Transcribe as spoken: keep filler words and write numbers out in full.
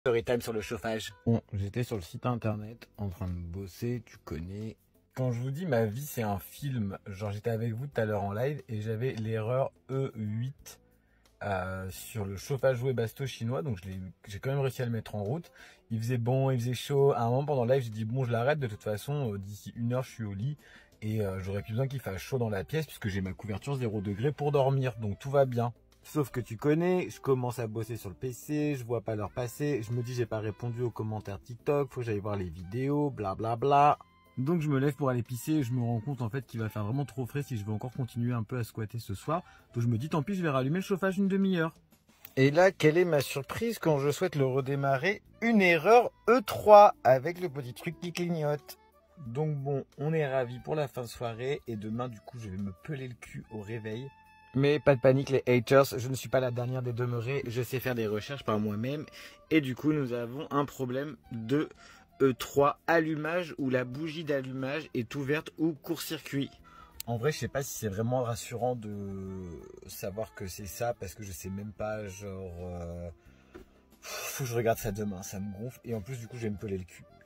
Story time sur le chauffage. Bon, j'étais sur le site internet en train de bosser, tu connais. Quand je vous dis ma vie c'est un film, genre j'étais avec vous tout à l'heure en live et j'avais l'erreur E huit euh, sur le chauffage Webasto chinois, donc j'ai quand même réussi à le mettre en route. Il faisait bon, il faisait chaud. À un moment pendant le live j'ai dit bon je l'arrête, de toute façon euh, d'ici une heure je suis au lit et euh, j'aurais plus besoin qu'il fasse chaud dans la pièce puisque j'ai ma couverture zéro degré pour dormir, donc tout va bien. Sauf que tu connais, je commence à bosser sur le P C, je vois pas l'heure passer, je me dis j'ai pas répondu aux commentaires TikTok, faut que j'aille voir les vidéos, blablabla. Bla bla. Donc je me lève pour aller pisser et je me rends compte en fait qu'il va faire vraiment trop frais si je veux encore continuer un peu à squatter ce soir. Donc je me dis tant pis, je vais rallumer le chauffage une demi-heure. Et là, quelle est ma surprise quand je souhaite le redémarrer? Une erreur E trois avec le petit truc qui clignote. Donc bon, on est ravis pour la fin de soirée et demain du coup je vais me peler le cul au réveil. Mais pas de panique les haters, je ne suis pas la dernière des demeurés, je sais faire des recherches par moi-même. Et du coup nous avons un problème de E trois allumage où la bougie d'allumage est ouverte ou court-circuit. En vrai je sais pas si c'est vraiment rassurant de savoir que c'est ça parce que je sais même pas, genre... Euh... Faut que je regarde ça demain, ça me gonfle et en plus du coup je vais me peler le cul.